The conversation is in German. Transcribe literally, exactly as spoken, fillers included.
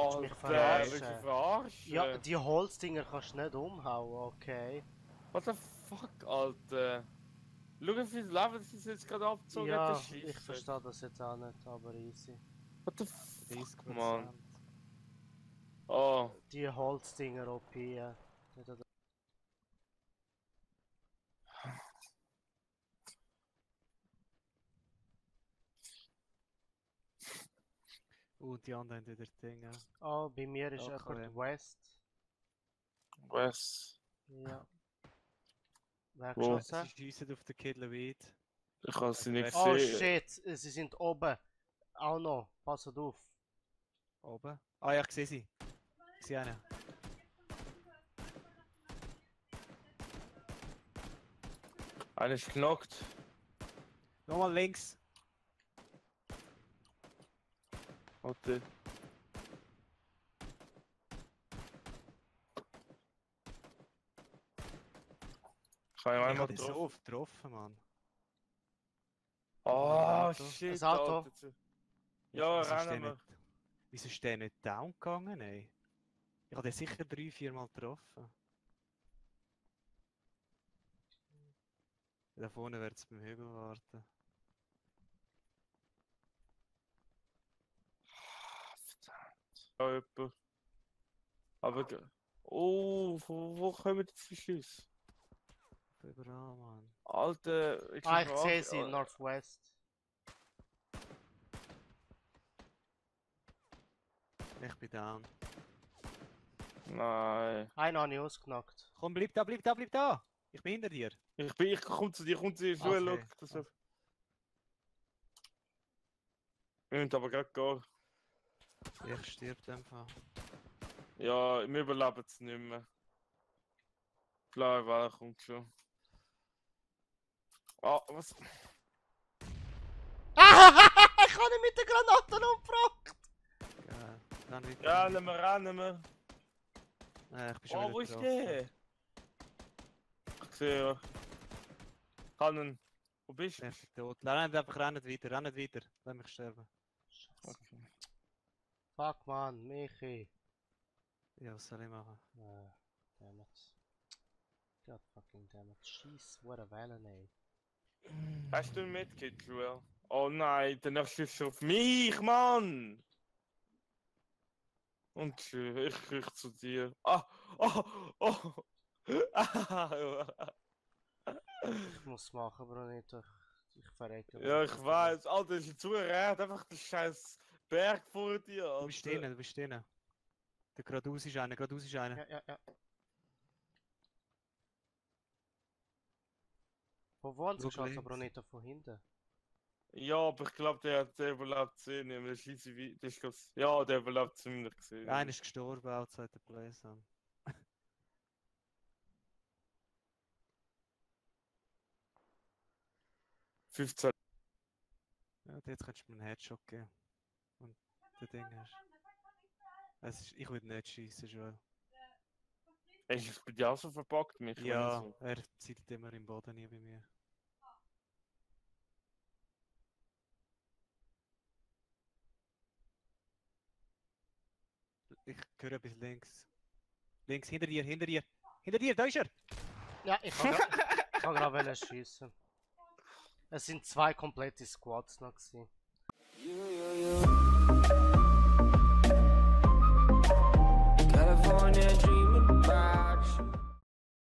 du mich Alter, willst du verarschen? verarschen? Ja, die Holzdinger kannst du nicht umhauen, okay. What the fuck, Alter? Schau, wie viel Leben sie jetzt gerade abgezogen hat, der Ja, Scheiss. ich verstehe das jetzt auch nicht, aber easy. What the dreißig fuck, man? Prozent. Oh. Die Holzdinger O P. Ja. Uh, die anderen haben wieder Dinge. Oh, bei mir ist Ja, jemand K M. West. Was? Ja. Wer Wo? geschossen? Sie schiessen auf den Kiddleweed. Ich kann sie nicht Oh sehen. shit, sie sind oben. Auch noch, passt auf. Oben. Ah ja, ich sehe sie. Ich sehe einen. Einer ist knockt. Nochmal links. Warte. Ich kann ihn Ich einmal habe den so drauf. oft getroffen, Mann. Oh, Auto. shit, Ein Auto. Alter. Ja, Wieso ist der rennen wir. nicht, wieso ist der nicht down gegangen, ey? Ich habe den sicher drei, vier Mal getroffen. Da vorne wird es beim Hügel warten. Ja, jemand. Aber. ge- Oh, wo, wo kommen jetzt die Schüsse? Überall, Mann. Alter, ich Ah, ich frage- sehe sie, oh, Northwest. Ich bin down. Nein. Einen habe ich ausgenockt. Komm, bleib da, bleib da, bleib da! Ich bin hinter dir. Ich bin, ich komm zu dir, komm zu dir, Okay. schau, schau. Das auf. Wir müssen aber gerade gehen. Ich stirb einfach. Ja, wir überleben es nicht mehr. Blaue Welle kommt schon. Ah, was? Ich habe ihn mit der Granate umgebracht! Geil. Dann weiter. Ja, nehmen wir, rennen wir. Äh, ich bin schon Oh, wieder wo ist getroffen. der? Ich sehe ja. Kann ihn. Wo bist du? Ich bin tot. Rennt einfach, rennt weiter, rennt weiter. Lass mich sterben. Okay. Fuck man, Michi. Ja, was soll ich machen? Uh, damn it. God fucking damn it. Jeez, what a Wellen, ey. Hast du ein Medkit, Joel? Oh nein, der nächste ist auf mich, Mann! Und schön, ich krieg zu dir. Ah! Oh! Oh! Ich muss machen, Brunito. Ich, ich verrecke. Ja, ich weiß. Alter, ist jetzt zugerannt. Einfach der scheiß Berg vor dir. Du bist Alter. drinnen, du bist drinnen. Der geradeaus ist einer, geradeaus ist einer. Ja, ja, ja. Von wo haben sie Schau geschossen, links. Brunito? Von hinten? Ja, aber ich glaube, der hat der überlebt sehen. Der schießt wie. Der ist ganz- Ja, der überlebt ziemlich gesehen. Einer ist gestorben, outside the place. An. fünfzehn. Ja, jetzt könntest du mir einen Headshot geben. Und der Ding hast. Es ist, ich würde nicht schießen, Joel. Ey, ich bin ja auch so verpackt, mich. Ja, So. er zieht immer im Boden nie bei mir. Ich höre etwas links. Links, hinter dir, hinter dir. Hinter dir, da ist er! Ja, ich kann gra- ich kann gerade schießen. Es sind zwei komplette Squads noch gewesen.